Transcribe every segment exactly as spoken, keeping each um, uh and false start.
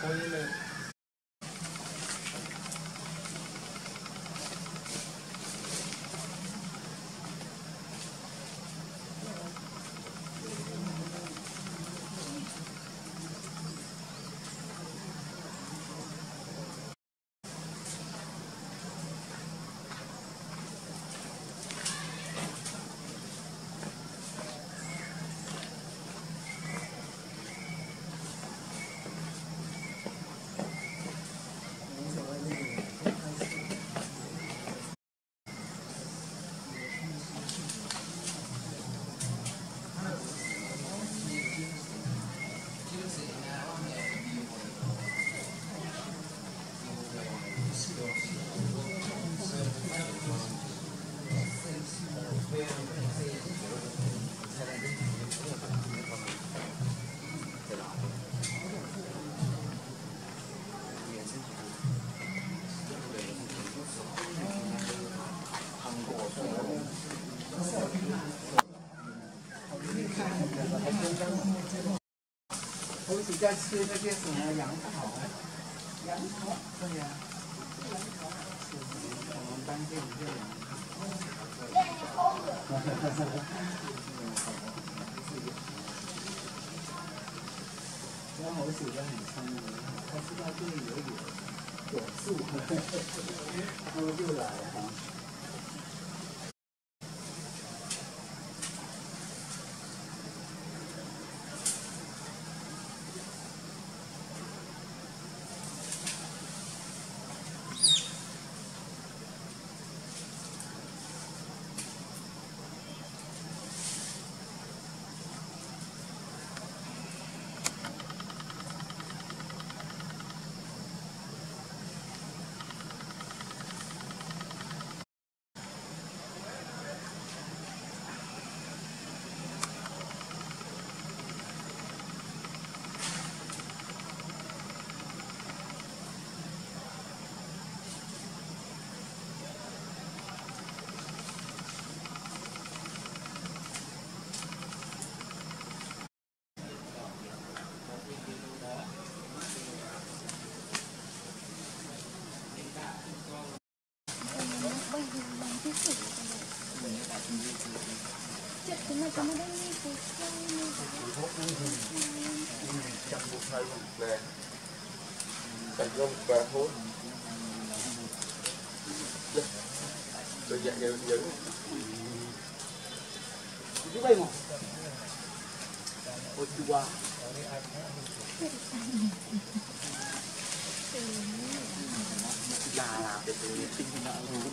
我比较吃那些什么杨桃，杨桃，对呀，杨桃是我们当地的叫杨桃。然后我喜欢很聪明，他知道这里有有有树，他们就来了哈。 Tôi dạy nhiều nhiều. Chú bay mà. Ôi chú qua. Là là cái cái tinh nó luôn.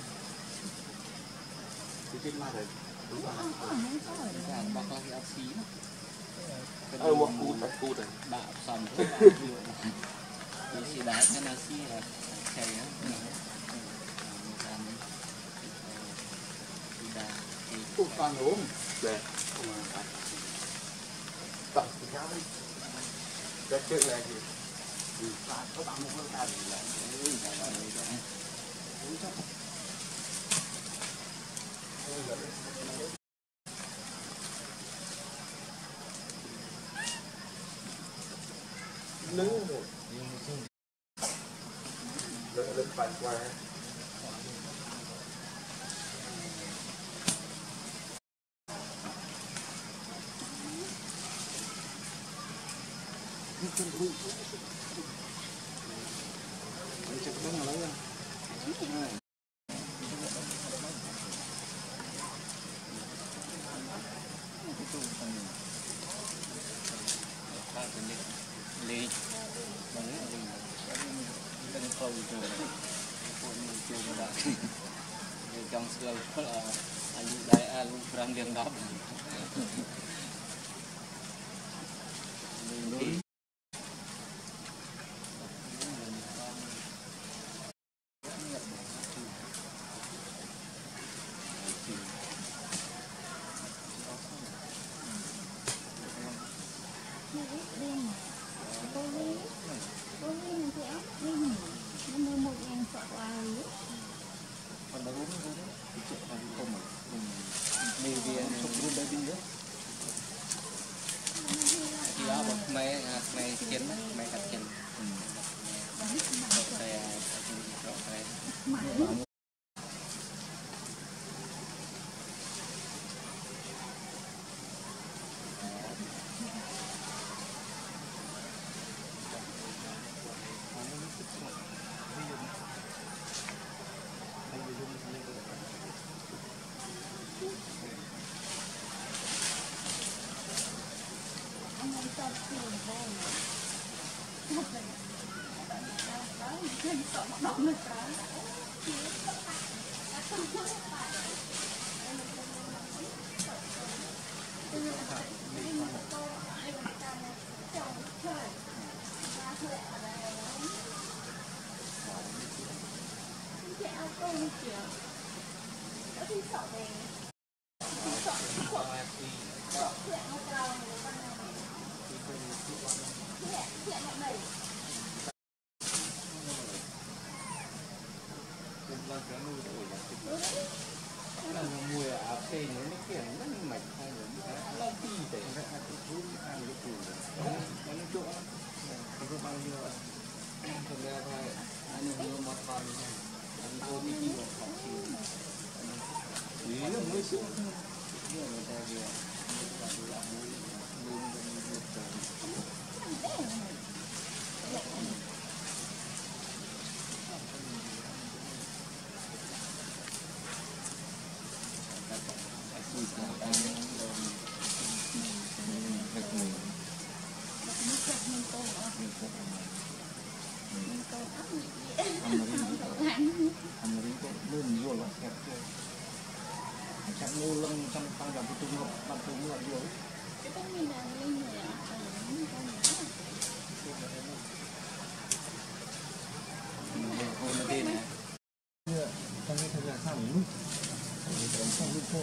Cái tinh mà rồi. Đúng rồi. Là bác là cái áo xí. Ờ một cú thật cú rồi. Bạo sầm. Cái xí đá cái nó xí là chảy á. Không còn uống. Để. Tập thì sao đi. Cái chuyện này thì có bạn một cái gì là nướng rồi. Lên lên bàn qua. Chụp cái nào lấy không? Lì, bằng cái gì? Cái câu rồi, con mình chưa có đã. Trong xưa là anh đại anh làm việc đó. Mày mày kiến mày cắt kiến mùi áo xê nó mới kiểu rất là mạch hay là nó đi để nó ăn cái chút ăn cái củ nó nó chỗ nó có bao nhiêu ạ thực ra thôi anh nhiều một phần này anh cô đi đi một phòng chỉ là mới xuống như người ta vừa là là mũi luôn luôn chắc mua lông trong tăng cả tung ngọc bằng tung ngọc dưới cái tông mình là lên rồi ạ hôm nay này trong cái thời gian sau lúc trong lúc cô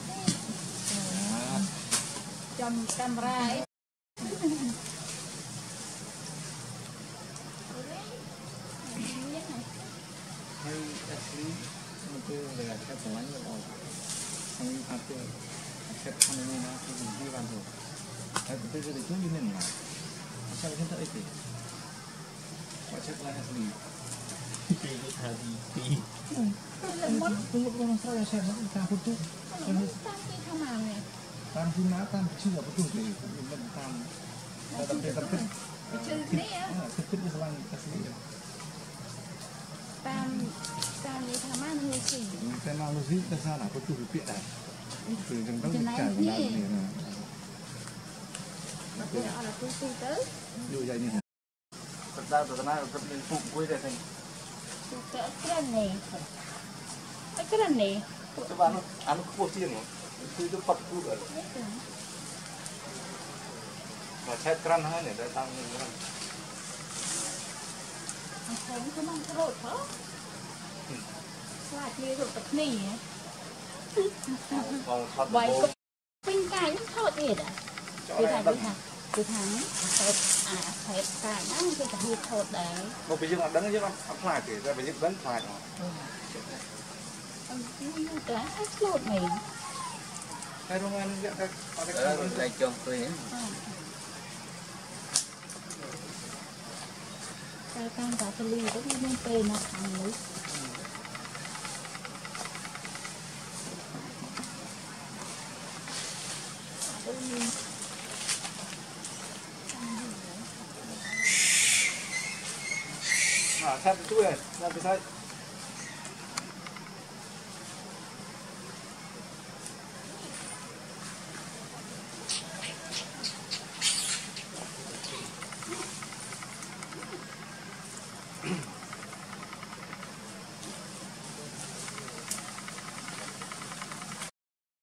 trong camera ấy hay actually itu là cái của anh là không phải cái cái con này nó cái gì đi vào rồi cái cái cái chúng đi nên là sao cái thế thì phải chắc là gì thì cái thằng gì thì mất tôi không sao xem nó ta phụ tu tam cái thằng nào này tam phun ná tam chưa là phụ tu thì cũng mình tam là tập thể tập thể chơi đấy á tập thể cáilang cái gì tam tam cái thằng mà người gì cái nào nó gì cái sao là phụ tu bị bịa này từ trong đó cả cái nào này mà tôi đã là tôi tôi tới như vậy như thế thật ra từ nay tập lên phụ cuối đây thành cái cái này cái cái này các bạn ăn cua chiên mà cứ cứ bật cua rồi mà chết cắn hết này để tăng lên cái thấy cái mông cái rột hả là kia rồi tập nỉ vậy có bên cạnh nó thọt gì đó từ thằng từ thằng từ thằng thọt à thọt cả nó từ thằng thọt đấy một cái dương ăn đắng chứ không ăn phải thì ra phải dương đắng phải rồi cái hết lột mày cái đông ăn cái cái cái lại chồng tôi hết cái cam cả cái ly có cái tên nó thằng lấy à sao cái chuối này ra cái sai